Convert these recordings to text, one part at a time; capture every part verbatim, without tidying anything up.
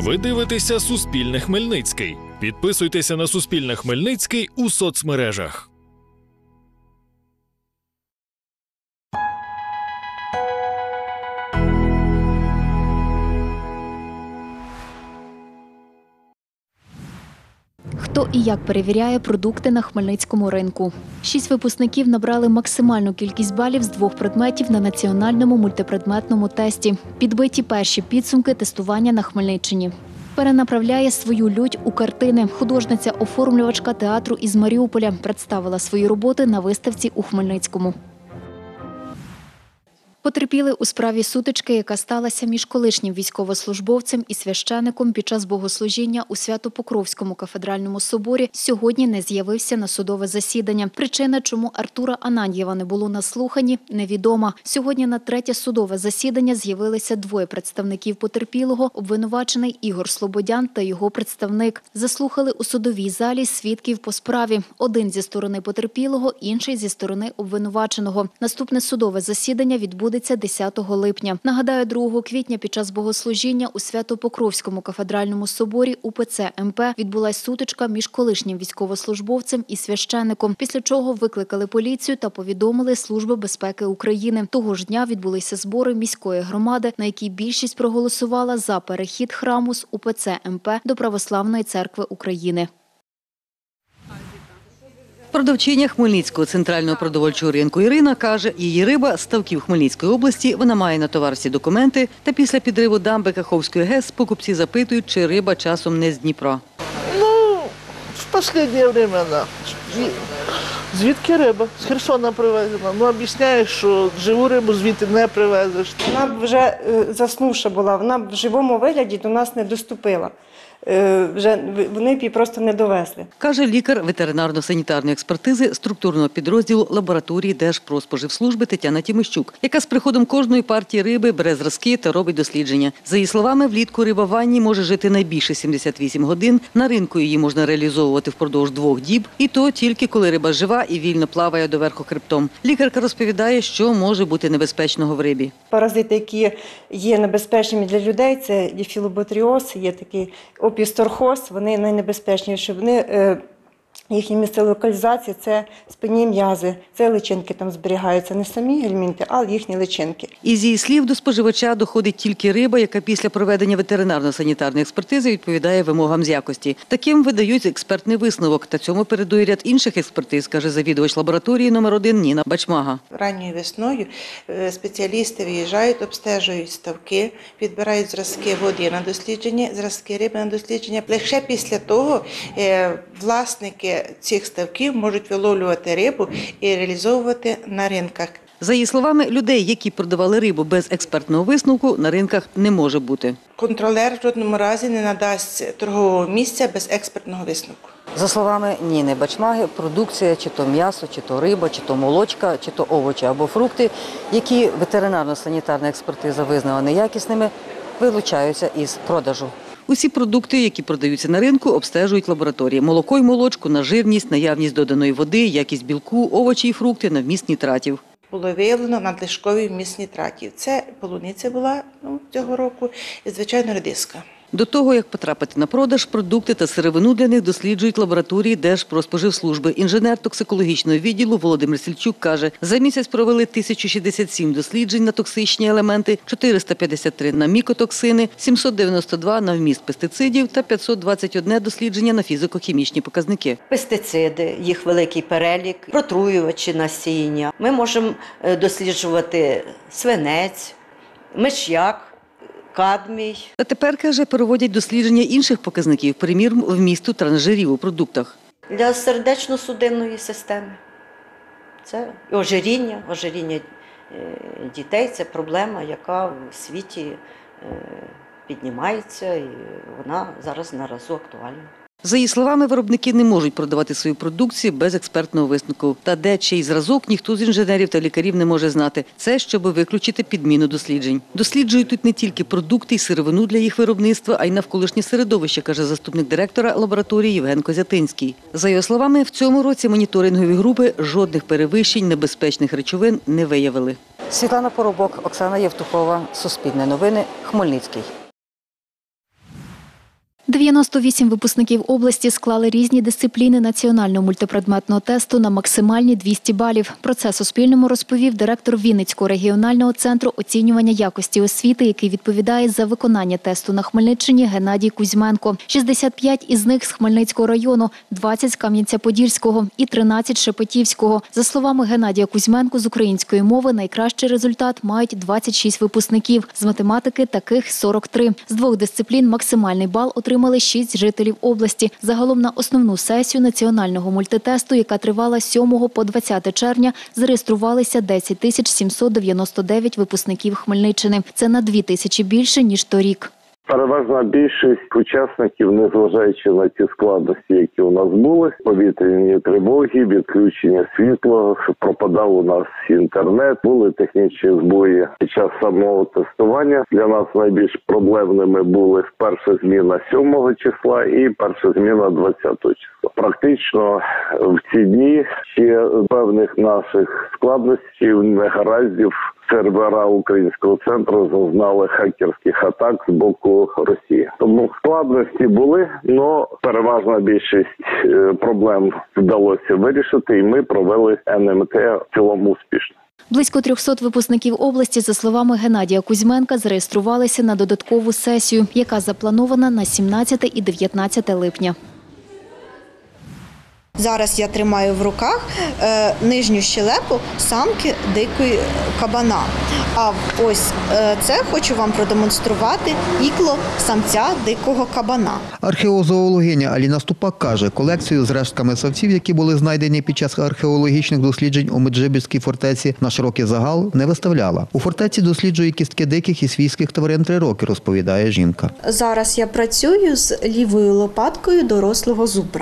Ви дивитеся Суспільне Хмельницький. Підписуйтеся на Суспільне Хмельницький у соцмережах. Хто і як перевіряє продукти на Хмельницькому ринку? Шість випускників набрали максимальну кількість балів з двох предметів на національному мультипредметному тесті. Підбиті перші підсумки тестування на Хмельниччині. Перенаправляє свою лють у картини. Художниця-оформлювачка театру із Маріуполя представила свої роботи на виставці у Хмельницькому. Потерпіли у справі сутички, яка сталася між колишнім військовослужбовцем і священиком під час богослужіння у Свято-Покровському кафедральному соборі, сьогодні не з'явився на судове засідання. Причина, чому Артура Ананьєва не було на слуханні, невідома. Сьогодні на третє судове засідання з'явилися двоє представників потерпілого, обвинувачений Ігор Слободян та його представник. Заслухали у судовій залі свідків по справі. Один зі сторони потерпілого, інший зі сторони обвинуваченого. Наступне судове засідання відбудеться десятого липня. Нагадаю, другого квітня під час богослужіння у Свято-Покровському кафедральному соборі УПЦ МП відбулась сутичка між колишнім військовослужбовцем і священиком, після чого викликали поліцію та повідомили Службу безпеки України. Того ж дня відбулися збори міської громади, на якій більшість проголосувала за перехід храму з УПЦ МП до Православної церкви України. Продавчиня Хмельницького центрального продовольчого ринку Ірина каже, її риба з ставків Хмельницької області, вона має на товар всі документи, та після підриву дамби Каховської ГЕС покупці запитують, чи риба часом не з Дніпра. Ну, в останнє время, да. Звідки риба? З Херсона привезена. Ну, об'ясняєш, що живу рибу звідти не привезеш. Вона б вже заснувша була, вона б в живому вигляді до нас не доступила. Вже вони б її просто не довезли. Каже лікар ветеринарно-санітарної експертизи структурного підрозділу лабораторії Держпродспоживслужби Тетяна Тімощук, яка з приходом кожної партії риби бере зразки та робить дослідження. За її словами, влітку риба в ванні може жити найбільше сімдесят вісім годин, на ринку її можна реалізовувати впродовж двох діб, і то тільки коли риба жива і вільно плаває доверху хребтом. Лікарка розповідає, що може бути небезпечного в рибі. Паразити, які є небезпечними для людей, це є філоботріоз, є такий опісторхоз, вони найнебезпечніші. Вони, їхнє місце локалізації – це спинні м'язи, це личинки там зберігаються, не самі гельмінти, а їхні личинки. Із її слів, до споживача доходить тільки риба, яка після проведення ветеринарно-санітарної експертизи відповідає вимогам з якості. Таким видають експертний висновок, та цьому передує ряд інших експертиз, каже завідувач лабораторії номер один Ніна Бачмага. Ранньою весною спеціалісти виїжджають, обстежують ставки, підбирають зразки води на дослідження, зразки риби на дослідження. Лише після того власники цих ставків можуть виловлювати рибу і реалізовувати на ринках. За її словами, людей, які продавали рибу без експертного висновку, на ринках не може бути. Контролер в жодному разі не надасть торгового місця без експертного висновку. За словами Ніни Бачмаги, продукція, чи то м'ясо, чи то риба, чи то молочка, чи то овочі або фрукти, які ветеринарно-санітарна експертиза визнала неякісними, вилучаються із продажу. Усі продукти, які продаються на ринку, обстежують лабораторії. Молоко й молочку на жирність, наявність доданої води, якість білку, овочі і фрукти на вміст нітратів. Було виявлено надлишковий вміст нітратів. Це полуниця була ну, цього року і, звичайно, редиска. До того, як потрапити на продаж, продукти та сировину для них досліджують лабораторії Держпродспоживслужби. Інженер токсикологічного відділу Володимир Сільчук каже, за місяць провели тисячу шістдесят сім досліджень на токсичні елементи, чотириста п'ятдесят три на мікотоксини, сімсот дев'яносто два на вміст пестицидів та п'ятсот двадцять одне дослідження на фізико-хімічні показники. Пестициди, їх великий перелік, протруювачі насіння. Ми можемо досліджувати свинець, миш'як, кадмій. А тепер, каже, проводять дослідження інших показників, приміром, вмісту трансжирів у продуктах. Для сердечно-судинної системи. Це ожиріння, ожиріння дітей – це проблема, яка в світі піднімається, і вона зараз наразі актуальна. За її словами, виробники не можуть продавати свою продукцію без експертного висновку. Та де чий зразок, ніхто з інженерів та лікарів не може знати. Це, щоб виключити підміну досліджень. Досліджують тут не тільки продукти і сировину для їх виробництва, а й навколишнє середовище, каже заступник директора лабораторії Євген Козятинський. За його словами, в цьому році моніторингові групи жодних перевищень небезпечних речовин не виявили. Світлана Поробок, Оксана Євтухова, Суспільне новини, Хмельницький. дев'яносто вісім випускників області склали різні дисципліни національного мультипредметного тесту на максимальні двісті балів. Про це Суспільному розповів директор Вінницького регіонального центру оцінювання якості освіти, який відповідає за виконання тесту на Хмельниччині, Геннадій Кузьменко. шістдесят п'ять із них з Хмельницького району, двадцять з Кам'янця-Подільського і тринадцять – Шепетівського. За словами Геннадія Кузьменко, з української мови найкращий результат мають двадцять шість випускників. З математики таких сорок три. З двох дисциплін максимальний бал отримали Отримали шість жителів області. Загалом на основну сесію національного мультитесту, яка тривала з сьомого по двадцяте червня, зареєструвалися десять тисяч сімсот дев'яносто дев'ять випускників Хмельниччини. Це на дві тисячі більше, ніж торік. Переважна більшість учасників, незважаючи на ті складності, які у нас були, повітряні тривоги, відключення світла, пропадав у нас інтернет, були технічні збої під час самого тестування. Для нас найбільш проблемними були перша зміна сьомого числа і перша зміна двадцятого числа. Практично в ці дні ще певних наших складностей, негараздів, сервера українського центру зазнали хакерських атак з боку Росії. Тому складності були, але переважна більшість проблем вдалося вирішити, і ми провели ен ем те в цілому успішно. Близько трьохсот випускників області, за словами Геннадія Кузьменка, зареєструвалися на додаткову сесію, яка запланована на сімнадцяте і дев'ятнадцяте липня. Зараз я тримаю в руках е, нижню щелепу самки дикої кабана. А ось е, це хочу вам продемонструвати ікло самця дикого кабана. Археозоологиня Аліна Ступак каже, колекцію з рештками савців, які були знайдені під час археологічних досліджень у Меджибіжській фортеці, на широкий загал не виставляла. У фортеці досліджує кістки диких і свійських тварин три роки, розповідає жінка. Зараз я працюю з лівою лопаткою дорослого зубра.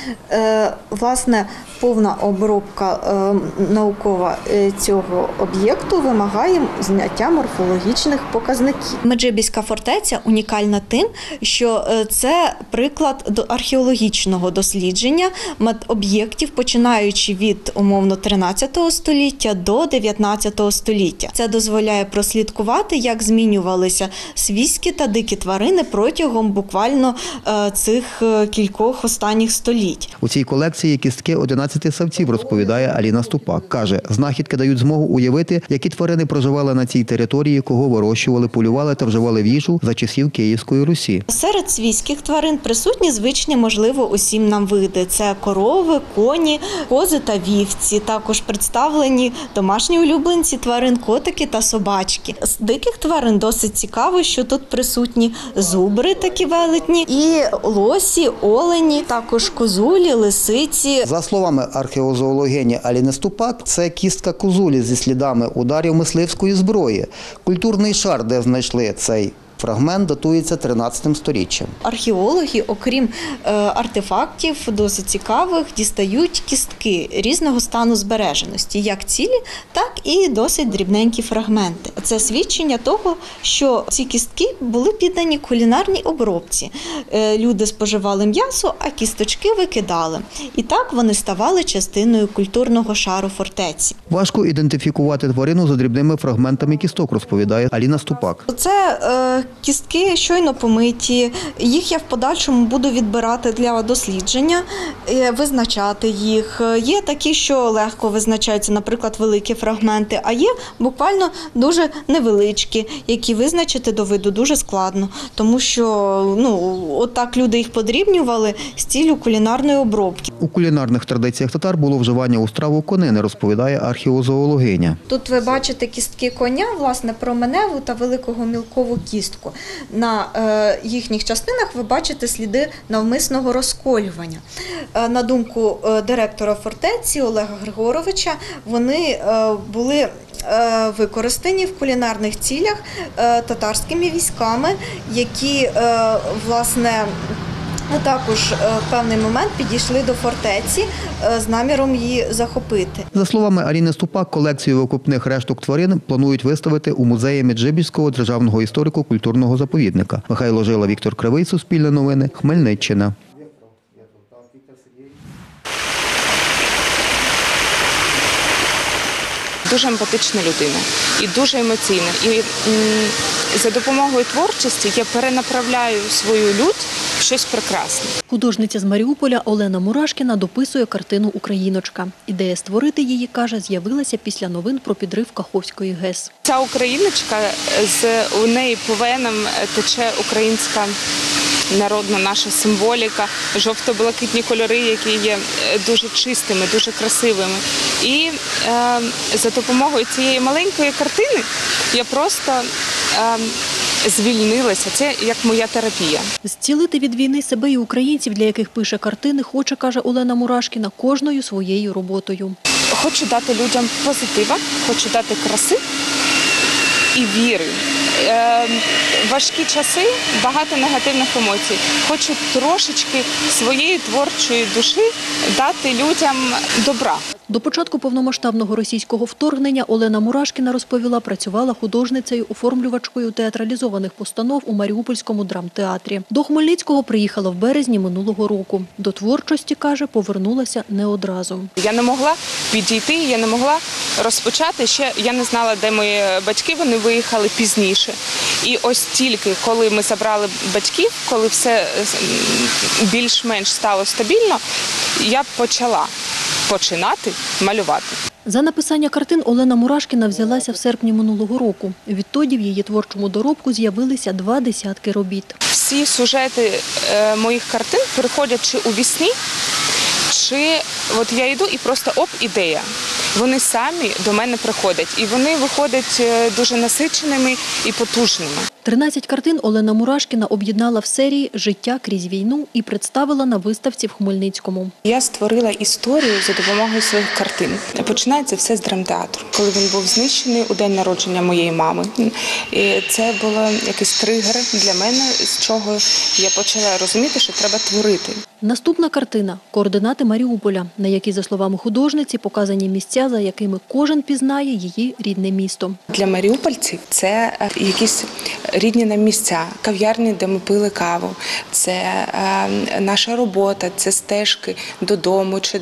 Е, Власне, повна обробка е, наукова е, цього об'єкту вимагає зняття морфологічних показників. Меджибіжська фортеця унікальна тим, що е, це приклад до археологічного дослідження об'єктів, починаючи від, умовно, тринадцятого століття до дев'ятнадцятого століття. Це дозволяє прослідкувати, як змінювалися свійські та дикі тварини протягом буквально е, цих е, кількох останніх століть. У цій колекції є кістки одинадцяти савців, розповідає Аліна Ступак. Каже, знахідки дають змогу уявити, які тварини проживали на цій території, кого вирощували, полювали та вживали в їжу за часів Київської Русі. Серед свійських тварин присутні звичні, можливо, усім нам види. Це корови, коні, кози та вівці. Також представлені домашні улюбленці тварин, котики та собачки. З диких тварин досить цікаво, що тут присутні зубри такі велетні, і лосі, олені, також козулі, лисиці. За словами археозоологині Аліни Ступак, це кістка козулі зі слідами ударів мисливської зброї. Культурний шар, де знайшли цей фрагмент, датується тринадцятим сторіччям. Археологи, окрім е, артефактів досить цікавих, дістають кістки різного стану збереженості, як цілі, так і досить дрібненькі фрагменти. Це свідчення того, що ці кістки були піддані кулінарній обробці. Е, люди споживали м'ясо, а кісточки викидали. І так вони ставали частиною культурного шару фортеці. Важко ідентифікувати тварину за дрібними фрагментами кісток, розповідає Аліна Ступак. Це е, кістки щойно помиті, їх я в подальшому буду відбирати для дослідження, визначати їх. Є такі, що легко визначаються, наприклад, великі фрагменти, а є буквально дуже невеличкі, які визначити до виду дуже складно, тому що ну, отак люди їх подрібнювали з ціллю кулінарної обробки. У кулінарних традиціях татар було вживання у страву конини, розповідає археозоологиня. Тут ви бачите кістки коня, власне, променеву та великого мілкову кістку. На е, їхніх частинах ви бачите сліди навмисного розколювання. Е, на думку е, директора фортеці Олега Григоровича, вони е, були е, використані в кулінарних цілях е, татарськими військами, які, е, власне, також в певний момент підійшли до фортеці з наміром її захопити. За словами Аліни Ступак, колекцію викопних решток тварин планують виставити у музеї Меджибіжського державного історико-культурного заповідника. Михайло Жила, Віктор Кривий, Суспільне новини, Хмельниччина. Дуже емпатична людина і дуже емоційна. І м, за допомогою творчості я перенаправляю свою лють щось прекрасне. Художниця з Маріуполя Олена Мурашкіна дописує картину «Україночка». Ідея створити її, каже, з'явилася після новин про підрив Каховської ГЕС. Ця україночка, з у неї по венам тече українська народна наша символіка, жовто-блакитні кольори, які є дуже чистими, дуже красивими. І е, за допомогою цієї маленької картини я просто е, звільнилася. Це як моя терапія. Зцілити від війни себе і українців, для яких пише картини, хоче, каже Олена Мурашкіна, кожною своєю роботою. Хочу дати людям позитива, хочу дати краси і віри. Е, важкі часи, багато негативних емоцій. Хочу трошечки своєї творчої душі дати людям добра. До початку повномасштабного російського вторгнення Олена Мурашкіна розповіла, працювала художницею, оформлювачкою театралізованих постанов у Маріупольському драмтеатрі. До Хмельницького приїхала в березні минулого року. До творчості, каже, повернулася не одразу. Я не могла підійти, я не могла розпочати. Ще я не знала, де мої батьки, вони виїхали пізніше. І ось тільки, коли ми забрали батьків, коли все більш-менш стало стабільно, я почала починати малювати. За написання картин Олена Мурашкіна взялася в серпні минулого року. Відтоді в її творчому доробку з'явилися два десятки робіт. Всі сюжети е, моїх картин приходять чи у вісні, чи от я йду і просто оп, ідея. Вони самі до мене приходять, і вони виходять дуже насиченими і потужними. тринадцять картин Олена Мурашкіна об'єднала в серії «Життя крізь війну» і представила на виставці в Хмельницькому. Я створила історію за допомогою своїх картин. Починається все з драмтеатру, коли він був знищений у день народження моєї мами. І це було якийсь тригер для мене, з чого я почала розуміти, що треба творити. Наступна картина – «Координати Маріуполя», на якій, за словами художниці, показані місця, за якими кожен пізнає її рідне місто. Для маріупольців це якісь рідні нам місця, кав'ярні, де ми пили каву, це е, наша робота, це стежки додому чи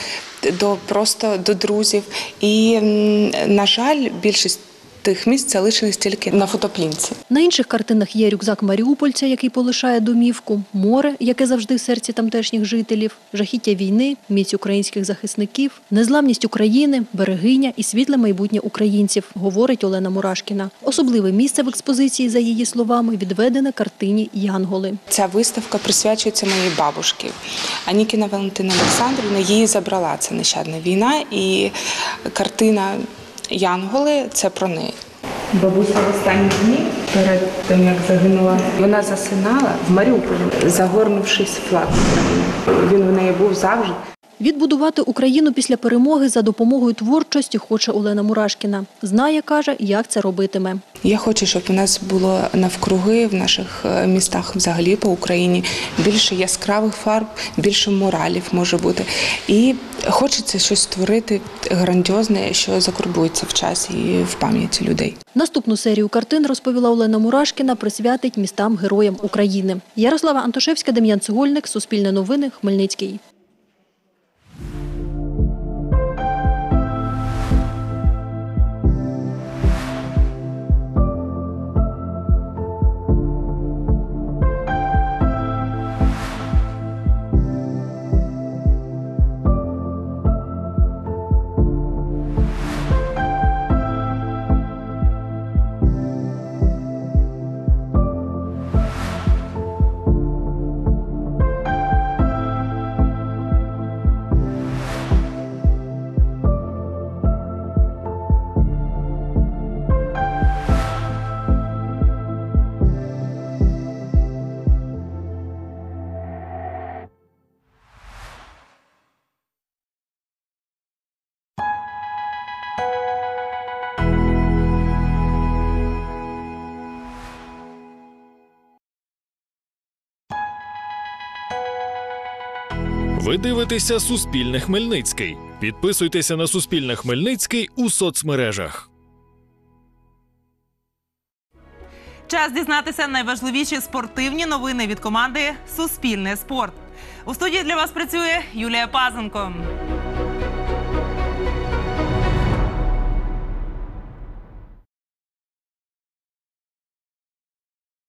до, просто до друзів. І, на жаль, більшість тих місць залишились тільки на фотоплінці. На інших картинах є рюкзак маріупольця, який полишає домівку, море, яке завжди в серці тамтешніх жителів, жахіття війни, міць українських захисників, незламність України, берегиня і світле майбутнє українців, говорить Олена Мурашкіна. Особливе місце в експозиції, за її словами, відведене картині «Янголи». Ця виставка присвячується моїй бабушці. Анікіна Валентина Олександрівна її забрала. Це нещадна війна, і картина «Янголи» – це про неї. Бабуся в останні дні, перед тим, як загинула, вона засинала в Маріуполі, загорнувшись в флаг України. Він в неї був завжди. Відбудувати Україну після перемоги за допомогою творчості хоче Олена Мурашкіна. Знає, каже, як це робитиме. Я хочу, щоб у нас було навкруги, в наших містах взагалі по Україні, більше яскравих фарб, більше муралів може бути. І хочеться щось створити грандіозне, що закарбується в часі і в пам'яті людей. Наступну серію картин, розповіла Олена Мурашкіна, присвятить містам-героям України. Ярослава Антошевська, Дем'ян Цегольник, Суспільне новини, Хмельницький. Ви дивитеся «Суспільне Хмельницький». Підписуйтеся на «Суспільне Хмельницький» у соцмережах. Час дізнатися найважливіші спортивні новини від команди «Суспільне спорт». У студії для вас працює Юлія Пазенко.